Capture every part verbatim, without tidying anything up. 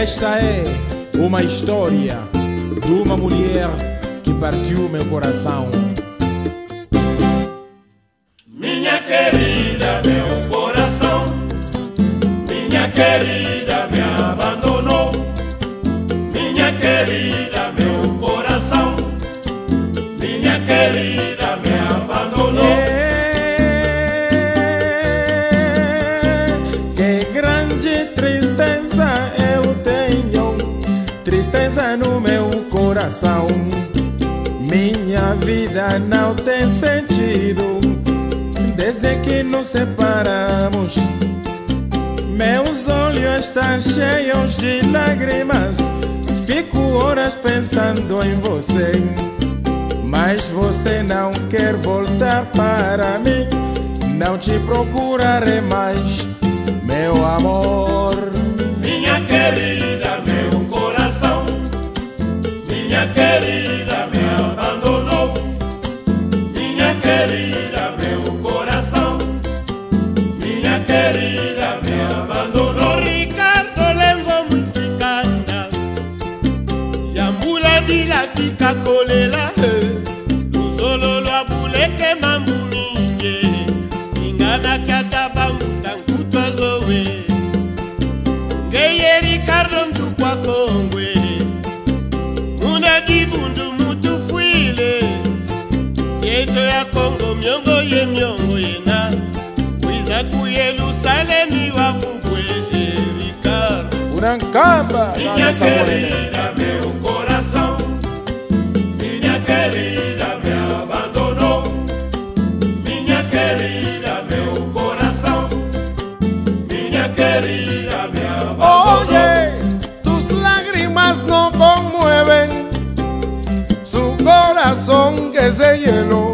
Esta é uma história de uma mulher que partiu meu coração. Minha querida, meu coração, minha querida me abandonou. Minha querida, meu coração, minha querida me abandonou. É, que grande tristeza eu tenho, tristeza no meu coração. Minha vida não tem sentido desde que nos separamos. Meus olhos estão cheios de lágrimas, fico horas pensando em você, mas você não quer voltar para mim. Não te procurarei mais, meu amor. Minha querida, meu coração, minha querida me abandonou. Minha querida, meu coração, minha querida me abandonou. Ricardo lengo musikanda yambula dila tika kolela luzolo lwa buleke mamuninye ingana kata bamuta nkutwa zowe ngeye Ricardo ntukwa kongwe muna dibundu mutu fuile yeto ya Kongo myongo ye myongo yena wiza ku Yerusalemi wakubwe Ricardo Unankamba minha querida, meu coração, minha querida me abandonou. Minha querida, meu coração, minha querida me abandonou. Oye, tus lágrimas no conmueven su corazón que se hielo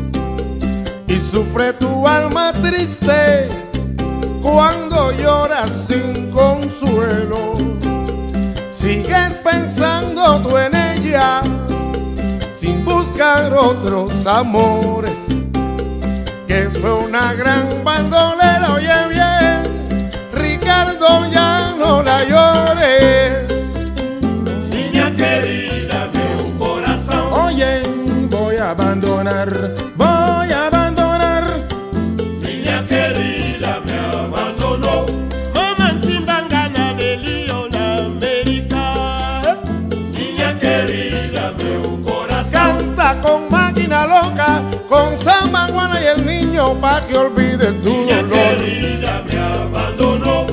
y sufre tu alma triste cuando lloras sin consuelo. Sigues pensando tú en ella sin buscar otros amores, que fue una gran bandolera. Oye bien, Ricardo, ya no la llores. Minha querida, meu coração, Oye, voy a abandonar, voy a abandonar. minha querida me abandonou. Mama Timbangana Nelio na América. Minha querida, meu coração, Canta con máquina loca, con Samba, Juana y el niño, pa' que olvides tu minha dolor. querida me abandonou.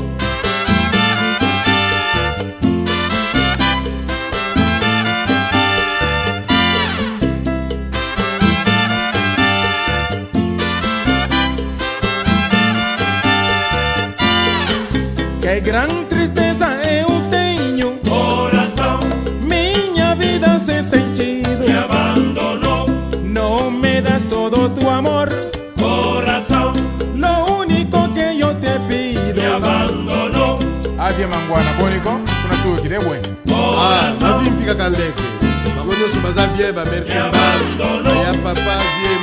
Que gran tristeza eu tenho, Coração minha vida sem sentido. me abandonou. No me das todo tu amor, Coração lo único que yo te pido. me abandonou. Avia mangwana boniko, kuna tu kide bwe. Coração Avi mpika kaleke. Bango nyonso baza bien, ba merci. me abandonou. Ya papa, vie